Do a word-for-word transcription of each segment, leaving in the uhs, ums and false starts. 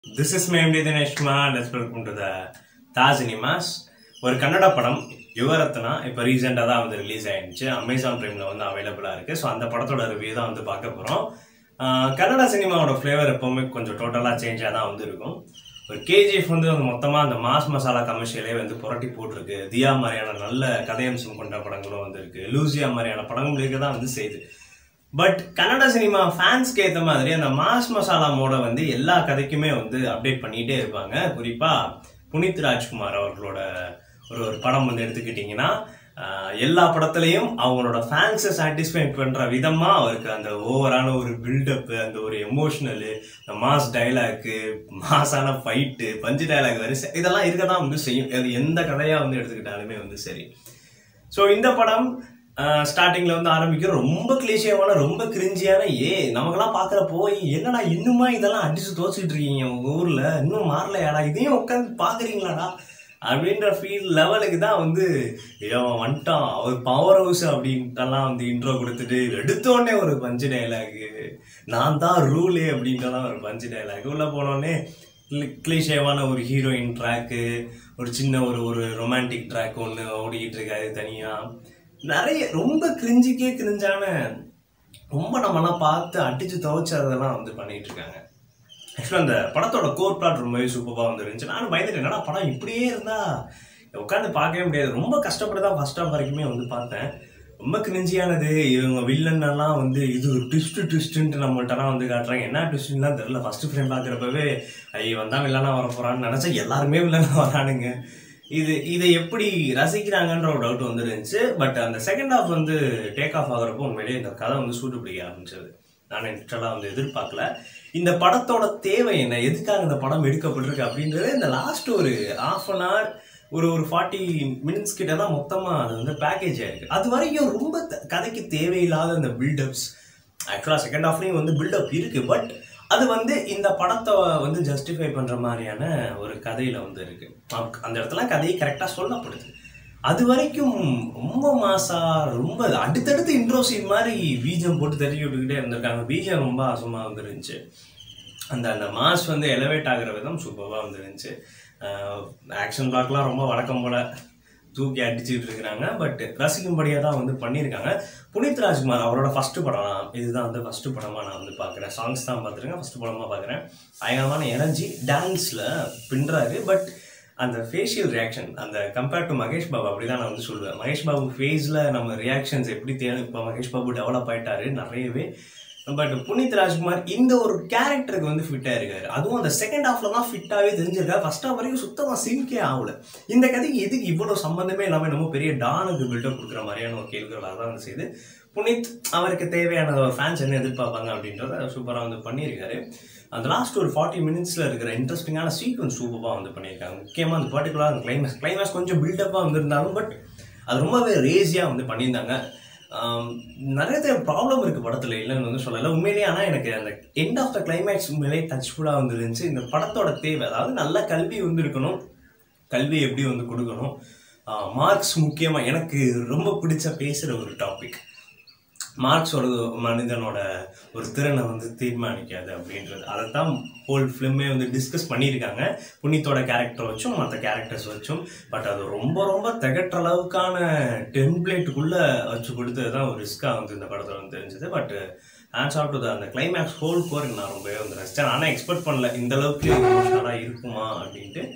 This is my M D Dinesh Kumar. Let's welcome to the Taj Cinemas. ஒரு கன்னட படம் யுவரத்னா இப்போ ரீசெண்டாக தான் வந்து ரிலீஸ் ஆயிடுச்சு. அமேசான் பிரைமில் வந்து அவைலபிளாக இருக்குது. ஸோ அந்த படத்தோட ரிவ்யூ தான் வந்து பார்க்க போகிறோம். கன்னட சினிமாவோட ஃப்ளேவர் எப்போவுமே கொஞ்சம் டோட்டலாக சேஞ்சாக தான் வந்து இருக்கும். ஒரு கேஜிஎஃப் வந்து மொத்தமாக அந்த மாஸ் மசாலா கமர்ஷியலே வந்து புரட்டி போட்டிருக்கு. தியா மாதிரியான நல்ல கதையம்சம் கொண்ட படங்களும் வந்து இருக்குது. லூசியா மாதிரியான படங்களுக்கு தான் வந்து செய்யுது. பட் கன்னட சினிமா ஃபேன்ஸ்க்கு ஏற்ற மாதிரி அந்த மாஸ் மசாலா மோட வந்து எல்லா கதைக்குமே வந்து அப்டேட் பண்ணிகிட்டே இருப்பாங்க. குறிப்பாக புனித் ராஜ்குமார் அவர்களோட ஒரு ஒரு படம் வந்து எடுத்துக்கிட்டிங்கன்னா எல்லா படத்துலையும் அவங்களோட ஃபேன்ஸை சாட்டிஸ்ஃபை பண்ணுற விதமாக அவருக்கு அந்த ஓவரான ஒரு பில்டப்பு, அந்த ஒரு எமோஷ்னலு, இந்த மாஸ் டைலாக்கு, மாஸான ஃபைட்டு, பஞ்சு டைலாக் வரிசை இதெல்லாம் இருக்க தான் வந்து செய்யும். அது எந்த கதையாக வந்து எடுத்துக்கிட்டாலுமே வந்து சரி. ஸோ இந்த படம் ஸ்டார்டிங்ல வந்து ஆரம்பிக்கிற ரொம்ப கிளீஷியமான ரொம்ப கிரிஞ்சியான ஏ நமக்கெல்லாம் பாக்குற போய் என்னடா இன்னுமா இதெல்லாம் அடிச்சு தோச்சிட்டு இருக்கீங்க உங்க ஊர்ல இன்னும் மாறலையாடா இதையும் உட்காந்து பாக்குறீங்களாடா அப்படின்ற ஃபீல் லெவலுக்கு தான் வந்து அவன் வந்துட்டான் அவர் பவர் ஹவுஸ் அப்படின்ட்டுலாம் வந்து இன்ட்ரோ கொடுத்துட்டு எடுத்தோடனே ஒரு பஞ்சு டைலாகு நான் தான் ரூலே அப்படின்றலாம் ஒரு பஞ்சு டைலாக் உள்ள போனோடனே கிளீஷேவான ஒரு ஹீரோயின் ட்ராக்கு, ஒரு சின்ன ஒரு ஒரு ரொமான்டிக் ட்ராக் ஒன்று ஓடிக்கிட்டு இருக்காது தனியா. நிறைய ரொம்ப கிரிஞ்சிக்கே கிரிஞ்சான ரொம்ப நம்மலாம் பார்த்து அடிச்சு துவைச்சதெல்லாம் வந்து பண்ணிட்டு இருக்காங்க. ஆக்சுவலாக அந்த படத்தோட கோர் பிளாட் ரொம்பவே சூப்பராக வந்து இருந்துச்சு. நானும் பயந்துட்டேன், என்னடா படம் இப்படியே இருந்தா உட்காந்து பார்க்கவே முடியாது. ரொம்ப கஷ்டப்பட்டு தான் ஃபர்ஸ்ட் ஹாஃப் வரைக்குமே வந்து பார்த்தேன். ரொம்ப கிரிஞ்சியானது. இவங்க வில்லன் எல்லாம் வந்து இது ஒரு ட்விஸ்ட் ட்விஸ்ட்டுன்ட்டு நம்மள்ட்டலாம் வந்து காட்டுறாங்க. என்ன ட்விஸ்ட்லாம் தெரியல. ஃபர்ஸ்ட் ஃப்ரேம் பார்க்குறப்பவே ஐயோ வந்தால் வில்லனா வர போகிறான்னு நினச்சா எல்லாருமே வில்லனா வரானுங்க. இது இதை எப்படி ரசிக்கிறாங்கன்ற ஒரு டவுட் வந்து இருந்துச்சு. பட் அந்த செகண்ட் ஹாஃப் வந்து டேக் ஆஃப் ஆகிறப்போ உண்மையிலேயே இந்த கதை வந்து சூட்டு பிடிக்க ஆரம்பிச்சது. நான் இன்ட்ரெஸ்டாக வந்து எதிர்பார்க்கல. இந்த படத்தோட தேவை என்ன, எதுக்காக இந்த படம் எடுக்கப்பட்டிருக்கு அப்படின்றது இந்த லாஸ்ட் ஒரு ஹாஃப் அன் ஹவர் ஒரு ஒரு ஃபார்ட்டி மினிட்ஸ் கிட்ட தான் மொத்தமாக அது வந்து பேக்கேஜ் ஆயிருக்கு. அது வரைக்கும் ரொம்ப கதைக்கு தேவையில்லாத இந்த பில்டப்ஸ். ஆக்சுவலாக செகண்ட் ஹாஃப்லேயும் வந்து பில்டப் இருக்கு. பட் அது வந்து இந்த படத்தை வந்து ஜஸ்டிஃபை பண்ற மாதிரியான ஒரு கதையில வந்து இருக்கு. அந்த இடத்துல கதையை கரெக்டா சொல்லப்படுது. அது வரைக்கும் ரொம்ப மாசா ரொம்ப அடுத்தடுத்து இன்ட்ரோ சீன் மாதிரி பீஜம் போட்டு தட்டி விட்டுக்கிட்டே இருந்திருக்காங்க. பீஜம் ரொம்ப ஆசமா வந்துருந்துச்சு. அந்த அந்த மாஸ் வந்து எலவேட் ஆகிற விதம் சூப்பராக வந்துருந்துச்சு. ஆக்ஷன் பிளாக்லாம் ரொம்ப வழக்கம் போல தூக்கி அடிச்சுட்டு இருக்கிறாங்க. பட் ரசிக்கும்படியாக தான் வந்து பண்ணியிருக்காங்க. புனித் ராஜ்குமார் அவரோட ஃபர்ஸ்ட் படம் இதுதான் வந்து ஃபர்ஸ்ட் படமாக நான் வந்து பார்க்குறேன். சாங்ஸ் தான் பார்த்துருக்கேன், ஃபர்ஸ்ட் படமாக பார்க்குறேன். பயங்கரமான எனர்ஜி டான்ஸில் பின்னுறாரு. பட் அந்த ஃபேஷியல் ரியாக்ஷன் அந்த கம்பேர்ட் டு மகேஷ் பாபு அப்படி தான் நான் வந்து சொல்லுவேன். மகேஷ் பாபு ஃபேஸில் நம்ம ரியாக்ஷன்ஸ் எப்படி தேவை. இப்போ மகேஷ் பாபு டெவலப் ஆகிட்டாரு நிறையவே. பட் புனித் ராஜ்குமார் இந்த ஒரு கேரக்டருக்கு வந்து ஃபிட்டாக இருக்காரு. அதுவும் அந்த செகண்ட் ஹாஃப்ல தான் ஃபிட்டாகவே தெரிஞ்சிருக்காரு. ஃபர்ஸ்ட் ஹாஃப் வரைக்கும் சுத்தமாக சிங்கே ஆகல. இந்த கதைக்கு எதுக்கு இவ்வளோ சம்மந்தமே இல்லாமல் நம்ம பெரிய டானுக்கு பில்டப் கொடுக்குற மாதிரியான ஒரு கேள்விகளாக தான் வந்து செய்யுது. புனித் அவருக்கு தேவையான ஃபேன்ஸ் என்ன எதிர்பார்ப்பாங்க அப்படின்றத சூப்பராக வந்து பண்ணியிருக்காரு. அந்த லாஸ்ட் ஒரு ஃபார்ட்டி மினிட்ஸில் இருக்கிற இன்ட்ரெஸ்டிங்கான சீக்வன்ஸ் சூப்பராக வந்து பண்ணியிருக்காங்க. முக்கியமாக அந்த பர்டிகுலர் அந்த கிளைமேக்ஸ் கிளைமேக்ஸ் கொஞ்சம் பில்டப்பாக வந்திருந்தாலும் பட் அது ரொம்பவே ரேஸியாக வந்து பண்ணியிருந்தாங்க. நிறைய ப்ராப்ளம் இருக்கு படத்துல, இல்லைன்னு வந்து சொல்லலை உண்மையிலேயே. ஆனால் எனக்கு அந்த எண்ட் ஆஃப் த கிளைமேக்ஸ் உண்மையிலேயே டச்ஃபுல்லாக வந்துருந்துச்சு. இந்த படத்தோட தேவை, அதாவது நல்ல கல்வி வந்து இருக்கணும், கல்வி எப்படி வந்து கொடுக்கணும், மார்க்ஸ் முக்கியமாக. எனக்கு ரொம்ப பிடிச்ச பேசுகிற ஒரு டாபிக் மார்க்ஸ் ஒரு மனிதனோட ஒரு திறனை வந்து தீர்மானிக்காது அப்படின்றது. அதை தான் ஹோல் ஃபிலிமே வந்து டிஸ்கஸ் பண்ணியிருக்காங்க. புனித்தோட கேரக்டர் வச்சும் மற்ற கேரக்டர்ஸ் வச்சும். பட் அது ரொம்ப ரொம்ப திகட்டுற அளவுக்கான டெம்ப்ளேட்டுக்குள்ளே வச்சு கொடுத்தது தான் ஒரு ரிஸ்க்காக வந்து இந்த படத்தில் வந்து தெரிஞ்சது. But hands off to the அந்த கிளைமேக்ஸ் ஹோல் கோருக்கு நான் ரொம்பவே வந்து ரசித்தேன். ஆனால் எக்ஸ்பெக்ட் பண்ணல இந்த அளவுக்கு எமோஷனலாக இருக்குமா அப்படின்ட்டு.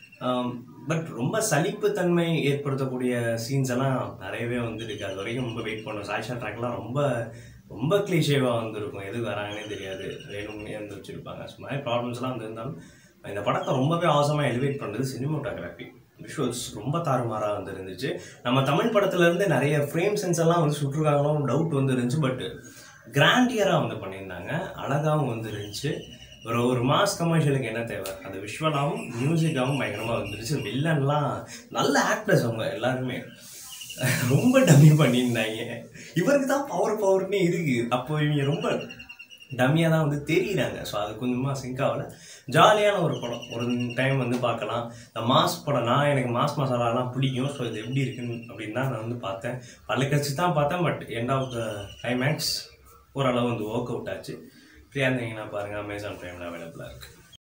பட் ரொம்ப சலிப்புத்தன்மை ஏற்படுத்தக்கூடிய சீன்ஸ் எல்லாம் நிறையவே வந்துருக்கு. அது வரைக்கும் ரொம்ப வெயிட் பண்ணும். சாய்ஷா ட்ராக்லாம் ரொம்ப ரொம்ப கிளீஷேவாக வந்துருக்கும். எதுக்கு வராங்கன்னே தெரியாது, வேணும்னே வந்து வச்சுருப்பாங்க. ஸோ மாதிரி ப்ராப்ளம்ஸ்லாம் வந்து இருந்தாலும் இந்த படத்தை ரொம்பவே அவசரமாக எலிவேட் பண்ணுறது சினிமோட்டோகிராஃபி. விஷுவல்ஸ் ரொம்ப தாறுமாறாக வந்து இருந்துச்சு. நம்ம தமிழ் படத்துலேருந்து நிறைய ஃப்ரேம் சென்ஸ் எல்லாம் வந்து சுற்றுருக்காங்களோ டவுட் வந்து இருந்துச்சு. பட் கிராண்டியராக வந்து பண்ணியிருந்தாங்க, அழகாகவும் வந்து இருந்துச்சு. ஒரு ஒரு மாஸ் கமர்ஷியலுக்கு என்ன தேவை, அது விஷுவலாகவும் மியூசிக்காகவும் பயங்கரமாக வந்துருச்சு. வில்லன்லாம் நல்ல ஆக்டர்ஸ் அவங்க எல்லாருமே ரொம்ப டம்மி பண்ணியிருந்தாங்க. இவருக்கு தான் பவர் பவர்னே இருக்கு, அப்போ இவங்க ரொம்ப டம்மியாக தான் வந்து தெரியுறாங்க. ஸோ அது கொஞ்சமாக சிங்க் ஆகலை. ஜாலியான ஒரு படம், ஒரு டைம் வந்து பார்க்கலாம். இந்த மாஸ் படம் நான் எனக்கு மாஸ் மசாலாலாம் பிடிக்கும். ஸோ இது எப்படி இருக்குன்னு அப்படின்னு தான் நான் வந்து பார்த்தேன். பல்ல கழிச்சு தான் பார்த்தேன். But end of the climax ஓரளவு வந்து ஒர்க் அவுட் ஆச்சு. ஃப்ரீயாக இருந்தீங்கன்னா பாருங்கள், அமேசான் பிரைமில் அவைலபிளாக இருக்குது.